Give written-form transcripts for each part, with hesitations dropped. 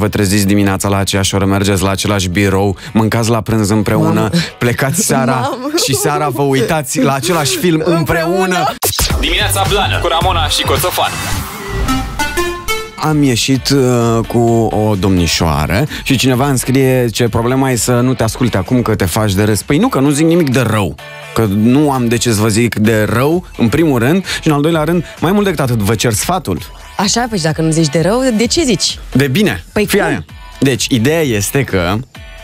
Vă treziți dimineața la aceeași oră, mergeți la același birou, mâncați la prânz împreună, plecați seara și seara vă uitați la același film împreună. Dimineața Blană cu Ramona și Coțofană. Am ieșit cu o domnișoară și cineva îmi scrie ce problema e să nu te asculte acum că te faci de râs. Păi nu, că nu zic nimic de rău. Că nu am de ce să vă zic de rău, în primul rând, și în al doilea rând, mai mult decât atât, vă cer sfatul. Așa, păi dacă nu zici de rău, de ce zici? De bine. Păi cum? Deci, ideea este că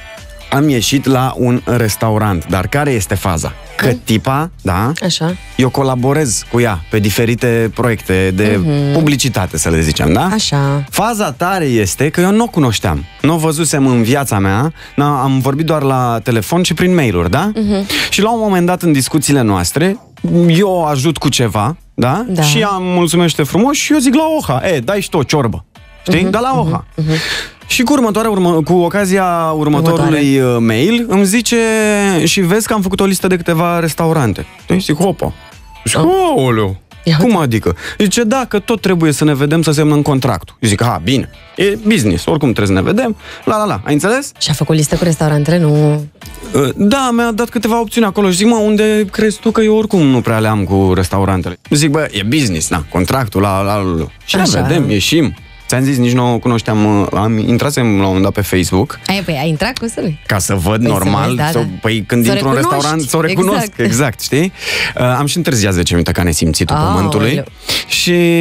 am ieșit la un restaurant, dar care este faza? Că tipa, da, așa, eu colaborez cu ea pe diferite proiecte de publicitate, să le zicem, da? Așa. Faza tare este că eu nu o cunoșteam. Nu o văzusem în viața mea, am vorbit doar la telefon și prin mail-uri, da? Și la un moment dat, în discuțiile noastre, eu o ajut cu ceva, da? Și ea îmi mulțumește frumos și eu zic la oha, dai și tu o ciorbă. Știi? Dar la oha. Și cu ocazia următorului mail îmi zice și vezi că am făcut o listă de câteva restaurante. Și zic, hopa. Și zic, aoleu, cum adică? Zice, da, că tot trebuie să ne vedem să semnăm contractul. Zic, bine, e business, oricum trebuie să ne vedem. Ai înțeles? Și a făcut listă cu restaurantele, nu? Da, mi-a dat câteva opțiuni acolo și zic, unde crezi tu că eu oricum nu prea le am cu restaurantele? Zic, e business, contractul, Și ne vedem, ieșim. Ți-am zis, nici nu o cunoșteam, intrasem la un moment dat pe Facebook. Ai intrat cu să ca să văd normal, păi când intru în restaurant să o recunosc, exact, știi? Am și întârziat 10 minute ca nesimțitul pământului. Și,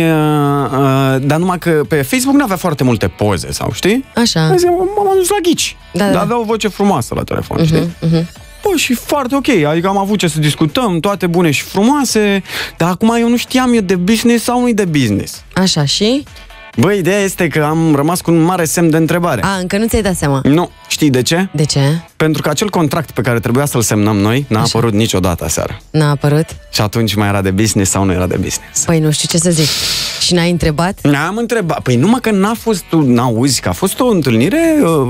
dar numai că pe Facebook n-avea foarte multe poze, sau știi? Așa. M-am dus la ghici, dar avea o voce frumoasă la telefon, știi? Și foarte ok, adică am avut ce să discutăm, toate bune și frumoase, dar acum eu nu știam, e de business sau nu e de business. Așa, și? Băi, ideea este că am rămas cu un mare semn de întrebare. Încă nu ți-ai dat seama? Nu. Știi de ce? De ce? Pentru că acel contract pe care trebuia să-l semnăm noi n-a apărut niciodată aseară. N-a apărut? Și atunci mai era de business sau nu era de business? Păi nu știu ce să zic. Și n-ai întrebat? N-am întrebat. Păi numai că n-a fost, n-auzi, că a fost o întâlnire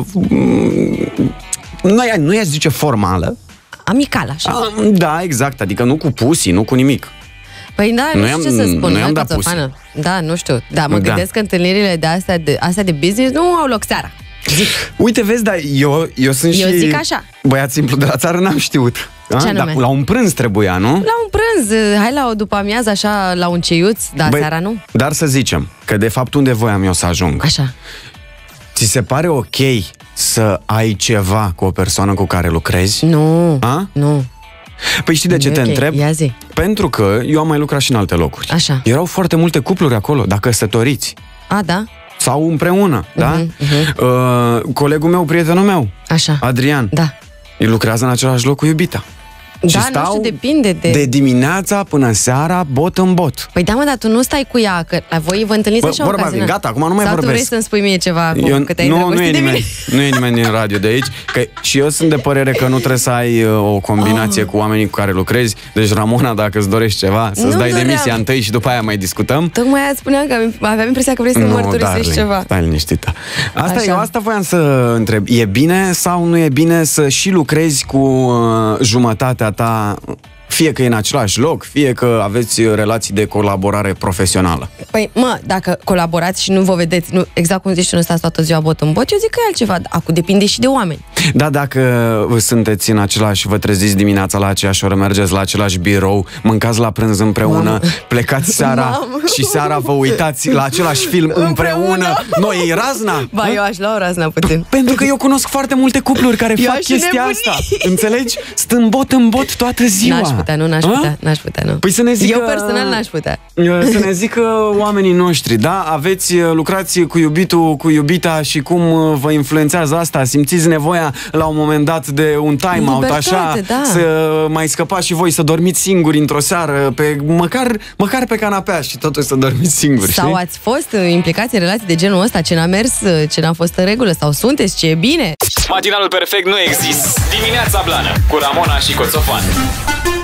nu i-aș zice formală. Amicală, așa. Da, exact, adică nu cu pusii, nu cu nimic. Păi da, nu știu ce să spun. Nu i-am dat pusi. Da, nu știu. Da, mă gândesc că întâlnirile de astea de business nu au loc seara. Zic. Uite, vezi, dar eu sunt eu zic așa. Băiat simplu de la țară, n-am știut. Ce anume? La un prânz trebuia, nu? La un prânz, hai la o după amiază, așa, la un ceiuț, dar seara nu. Dar să zicem că de fapt unde voiam eu să ajung. Așa. Ți se pare ok să ai ceva cu o persoană cu care lucrezi? Nu. Nu. Păi știi de ce te întreb? Ia zi. Pentru că eu am mai lucrat și în alte locuri. Așa. Erau foarte multe cupluri acolo, dacă căsătoriți. Da? Sau împreună, da? Colegul meu, prietenul meu, așa, Adrian, el lucrează în același loc cu iubita. Da, nu știu, depinde de dimineața până seara, bot în bot. Păi da, mă, dar tu nu stai cu ea, că la voi vă întâlniți așa ocazional. Gata, acum nu mai vorbesc. Sau tu vrei să-mi spui mie ceva cât ai drăgostit de mine? Nu e nimeni din radio de aici, că și eu sunt de părere că nu trebuie să ai o combinație cu oamenii cu care lucrezi. Deci, Ramona, dacă îți dorești ceva, să-ți dai demisia întâi și după aia mai discutăm. Tocmai aia spuneam că aveam impresia că vrei să mărturisești ceva. Stai liniștită. Asta voiam să întreb. E bine sau nu e bine să și lucrezi cu jumătatea ta, fie că e în același loc, fie că aveți relații de colaborare profesională? Păi, dacă colaborați și nu vă vedeți, exact cum zici, nu stați toată ziua bot în bot, eu zic că e altceva. Acum depinde și de oameni. Da, dacă sunteți în același, vă treziți dimineața la aceeași oră, mergeți la același birou, mâncați la prânz împreună, plecați seara și seara vă uitați la același film împreună. Noi e razna? Ba, eu aș lua o razna puțin. Pentru că eu cunosc foarte multe cupluri care fac chestia asta. Înțelegi? Stând bot în bot toată ziua. N-aș putea, nu. Păi să ne zică, eu personal n-aș putea. Să ne zică oamenii noștri, da? Lucrați cu iubitul, cu iubita și cum vă influențează asta? Simțiți nevoia la un moment dat de un time-out, așa, să mai scăpați și voi, să dormiți singuri într-o seară, măcar pe canapea și totuși să dormiți singuri, sau știi? ați fost implicați în relații de genul ăsta, ce n-a mers, ce n-a fost în regulă, sau sunteți, ce e bine? Matinalul perfect nu există. Dimineața Blană cu Ramona și Coțofană.